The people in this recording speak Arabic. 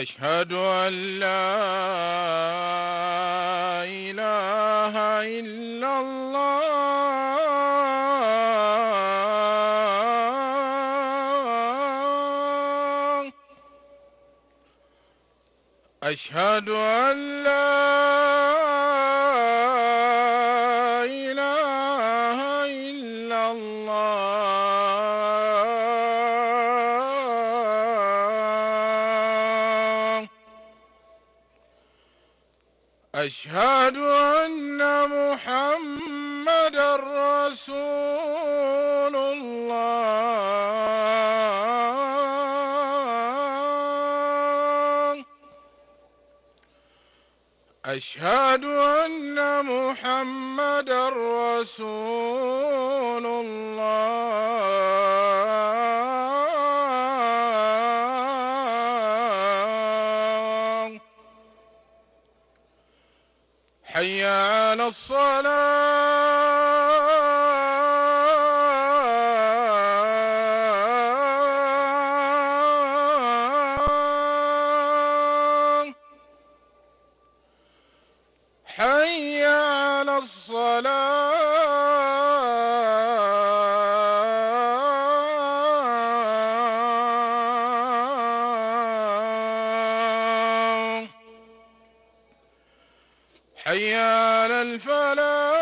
أشهد أن لا إله إلا الله. أشهد أن لا إله إلا الله. أشهد أن محمدًا رسول الله. أشهد أن محمدًا رسول الله. حي على الصلاة. حي على الصلاة. حي على الفلاح.